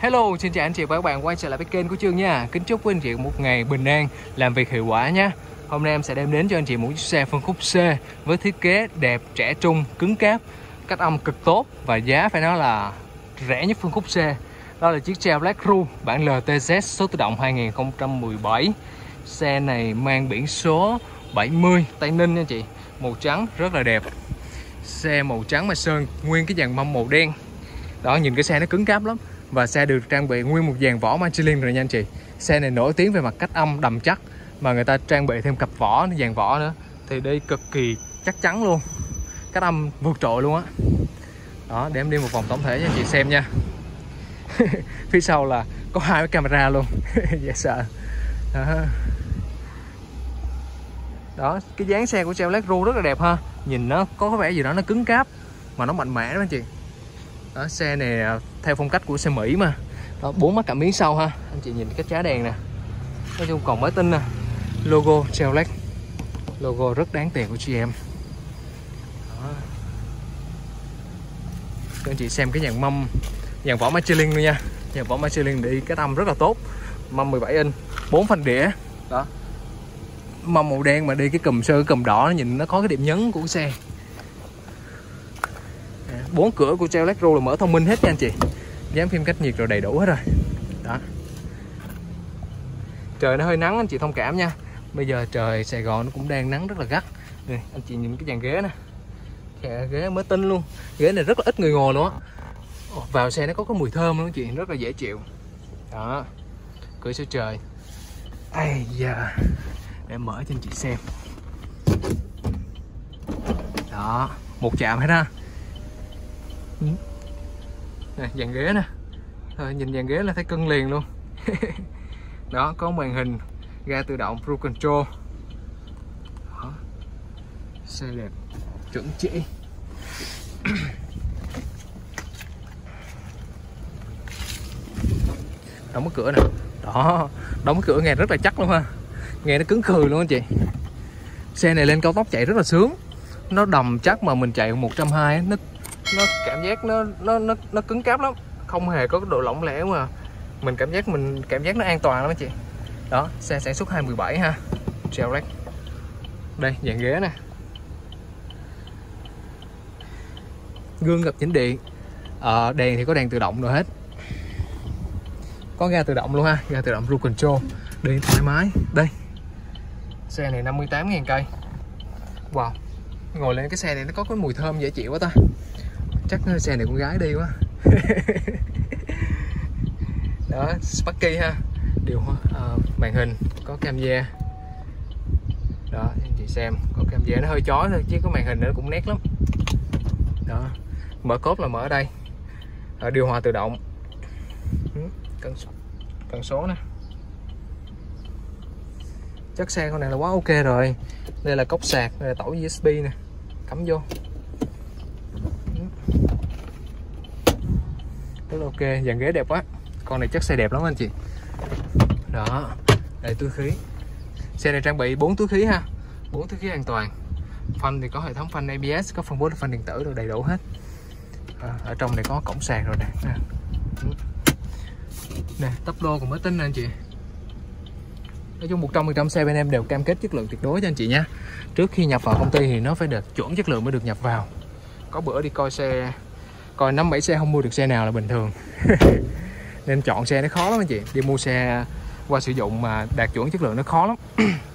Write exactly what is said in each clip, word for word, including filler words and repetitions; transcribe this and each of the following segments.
Hello, xin chào anh chị và các bạn quay trở lại với kênh của Chương nha. Kính chúc quý anh chị một ngày bình an, làm việc hiệu quả nha. Hôm nay em sẽ đem đến cho anh chị một chiếc xe phân khúc C với thiết kế đẹp, trẻ trung, cứng cáp, cách âm cực tốt và giá phải nói là rẻ nhất phân khúc C. Đó là chiếc xe Black Rouge bản lờ tê zét số tự động hai nghìn không trăm mười bảy. Xe này mang biển số bảy mươi Tây Ninh nha chị, màu trắng rất là đẹp. Xe màu trắng mà sơn nguyên cái dàn mâm màu đen. Đó, nhìn cái xe nó cứng cáp lắm. Và xe được trang bị nguyên một dàn vỏ Michelin rồi nha anh chị. Xe này nổi tiếng về mặt cách âm đầm chắc, mà người ta trang bị thêm cặp vỏ, dàn vỏ nữa, thì đi cực kỳ chắc chắn luôn, cách âm vượt trội luôn á. Đó, để em đi một vòng tổng thể cho anh chị xem nha. Phía sau là có hai cái camera luôn. Dễ sợ. Đó. Đó, cái dáng xe của xe Black Rouge rất là đẹp ha. Nhìn nó có vẻ gì đó nó cứng cáp mà nó mạnh mẽ đó anh chị. Đó, xe này theo phong cách của xe Mỹ mà. Đó, bốn mắt cảm biến sau ha. Anh chị nhìn cái trá đèn nè. Nói chung còn mới tinh nè. Logo Chevrolet. Logo rất đáng tiền của giê em. Đó. Cho anh chị xem cái dàn mâm, dàn vỏ Michelin luôn nha. Dàn vỏ Michelin đi cách âm rất là tốt. Mâm mười bảy inch, bốn phanh đĩa. Đó. Mâm màu đen mà đi cái cùm sơ cái cùm đỏ, nhìn nó có cái điểm nhấn của xe. Bốn cửa của Chevrolet Rouge là mở thông minh hết nha anh chị. Dán phim cách nhiệt rồi đầy đủ hết rồi. Đó. Trời nó hơi nắng anh chị thông cảm nha. Bây giờ trời Sài Gòn nó cũng đang nắng rất là gắt. Nè, anh chị nhìn cái dàn ghế nè. Ghế mới tinh luôn. Ghế này rất là ít người ngồi luôn á. Vào xe nó có cái mùi thơm luôn anh chị, rất là dễ chịu. Đó. Cửa sổ trời. Ai da. Để mở cho anh chị xem. Đó, một chạm hết ha. Nè, dàn ghế nè. Thôi, nhìn dàn ghế là thấy cưng liền luôn. Đó, có màn hình ga tự động Cruise Control. Đó. Xe đẹp, chuẩn chỉ. Đóng cái cửa nè. Đó, đóng cái cửa nghe rất là chắc luôn ha. Nghe nó cứng khừ luôn anh chị. Xe này lên cao tốc chạy rất là sướng. Nó đầm chắc mà mình chạy một trăm hai mươi, nó nó cảm giác nó nó nó nó cứng cáp lắm, không hề có cái độ lỏng lẻo, mà mình cảm giác mình cảm giác nó an toàn lắm anh chị. Đó, xe sản xuất hai mười bảy ha, Chevrolet. Đây, dàn ghế nè, gương gập chỉnh điện, ờ, đèn thì có đèn tự động rồi hết, có ga tự động luôn ha, ga tự động Cruise Control, đi thoải mái. Đây, xe này năm mươi tám nghìn cây. Wow, ngồi lên cái xe này nó có cái mùi thơm dễ chịu quá ta. Chắc xe này con gái đi quá. Đó, Sparky ha, điều uh, màn hình có camera. Đó, anh chị xem, có camera nó hơi chói thôi chứ có màn hình nó cũng nét lắm. Đó, mở cốp là mở ở đây. Ở điều hòa tự động. Cần cần số nè. Chất xe con này là quá ok rồi. Đây là cốc sạc, đây là tổ u ét bê nè, cắm vô. Rất là ok, dàn ghế đẹp quá. Con này chắc xe đẹp lắm anh chị. Đó, đây túi khí. Xe này trang bị bốn túi khí ha, bốn túi khí an toàn. Phanh thì có hệ thống phanh a bê ét, có phân bố phanh điện tử rồi đầy đủ hết. À, ở trong này có cổng sạc rồi nè. Nè, nè tắp lô còn mới tinh nè anh chị. Nói chung một trăm phần trăm xe bên em đều cam kết chất lượng tuyệt đối cho anh chị nhé. Trước khi nhập vào công ty thì nó phải được chuẩn chất lượng mới được nhập vào. Có bữa đi coi xe, coi năm bảy xe không mua được xe nào là bình thường. Nên chọn xe nó khó lắm anh chị. Đi mua xe qua sử dụng mà đạt chuẩn chất lượng nó khó lắm.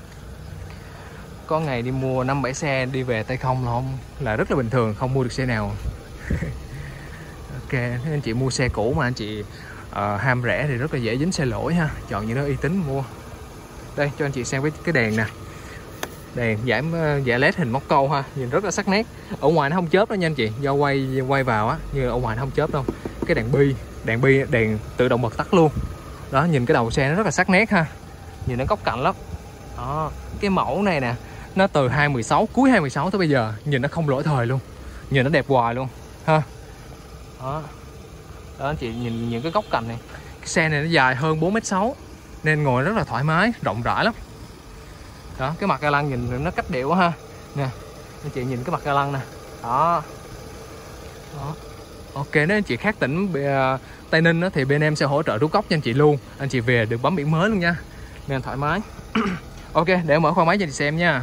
Có ngày đi mua năm bảy xe đi về tay không là, không, là rất là bình thường, không mua được xe nào. Ok, nếu anh chị mua xe cũ mà anh chị uh, ham rẻ thì rất là dễ dính xe lỗi ha. Chọn những nó uy tín mua. Đây cho anh chị xem với cái đèn nè. Đèn giảm dạ led hình móc câu ha, nhìn rất là sắc nét. Ở ngoài nó không chớp đâu nha anh chị, do quay quay vào á, như ở ngoài nó không chớp đâu. Cái đèn bi, đèn bi đèn tự động bật tắt luôn. Đó, nhìn cái đầu xe nó rất là sắc nét ha. Nhìn nó góc cạnh lắm. Đó, cái mẫu này nè, nó từ hai mười sáu, cuối hai mười sáu tới bây giờ, nhìn nó không lỗi thời luôn. Nhìn nó đẹp hoài luôn ha. Đó. Đó anh chị nhìn những cái góc cạnh này. Cái xe này nó dài hơn bốn mét sáu nên ngồi rất là thoải mái, rộng rãi lắm. Đó, cái mặt ga lăng nhìn nó cách điệu quá ha. Nè, anh chị nhìn cái mặt ga lăng nè. Đó. Đó. Ok, nếu anh chị khác tỉnh uh, Tây Ninh đó, thì bên em sẽ hỗ trợ rút cốc cho anh chị luôn. Anh chị về được bấm biển mới luôn nha, nên thoải mái. Ok, để em mở khoang máy cho anh chị xem nha.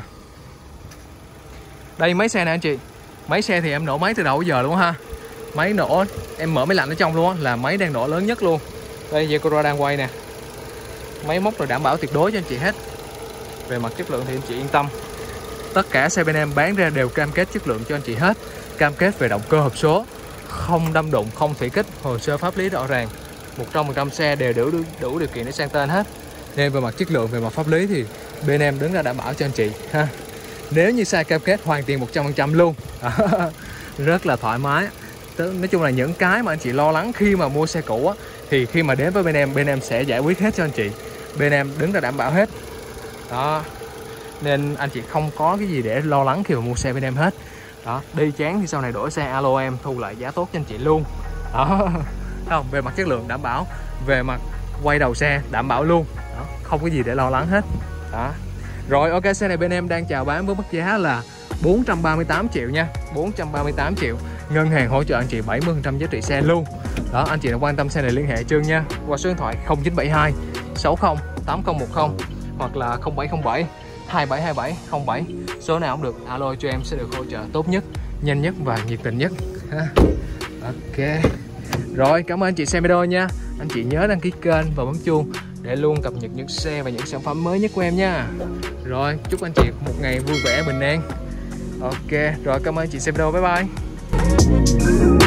Đây máy xe nè anh chị. Máy xe thì em nổ máy từ đầu giờ luôn ha. Máy nổ, em mở máy lạnh ở trong luôn á, là máy đang nổ lớn nhất luôn. Đây Yekura đang quay nè. Máy móc rồi đảm bảo tuyệt đối cho anh chị hết. Về mặt chất lượng thì anh chị yên tâm. Tất cả xe bên em bán ra đều cam kết chất lượng cho anh chị hết. Cam kết về động cơ hộp số, không đâm đụng, không thủy kích, hồ sơ pháp lý rõ ràng. một trăm phần trăm xe đều đủ, đủ điều kiện để sang tên hết. Nên về mặt chất lượng, về mặt pháp lý thì bên em đứng ra đảm bảo cho anh chị ha. Nếu như sai cam kết hoàn tiền một trăm phần trăm luôn. Rất là thoải mái. Nói chung là những cái mà anh chị lo lắng khi mà mua xe cũ á, thì khi mà đến với bên em, bên em sẽ giải quyết hết cho anh chị. Bên em đứng ra đảm bảo hết. Đó. Nên anh chị không có cái gì để lo lắng khi mà mua xe bên em hết. Đó, đi chán thì sau này đổi xe alo em, thu lại giá tốt cho anh chị luôn. Đó. Không, về mặt chất lượng đảm bảo, về mặt quay đầu xe đảm bảo luôn. Đó, không có gì để lo lắng hết. Đó. Rồi ok, xe này bên em đang chào bán với mức giá là bốn trăm ba mươi tám triệu nha. bốn trăm ba mươi tám triệu. Ngân hàng hỗ trợ anh chị bảy mươi phần trăm giá trị xe luôn. Đó, anh chị nào quan tâm xe này liên hệ Trương nha, qua số điện thoại không chín bảy hai sáu không tám không một không hoặc là không bảy không bảy hai bảy hai bảy không bảy. Số nào cũng được, alo cho em sẽ được hỗ trợ tốt nhất, nhanh nhất và nhiệt tình nhất. Ok. Rồi, cảm ơn anh chị xem video nha. Anh chị nhớ đăng ký kênh và bấm chuông để luôn cập nhật những xe và những sản phẩm mới nhất của em nha. Rồi, chúc anh chị một ngày vui vẻ bình an. Ok, rồi cảm ơn anh chị xem video, bye bye.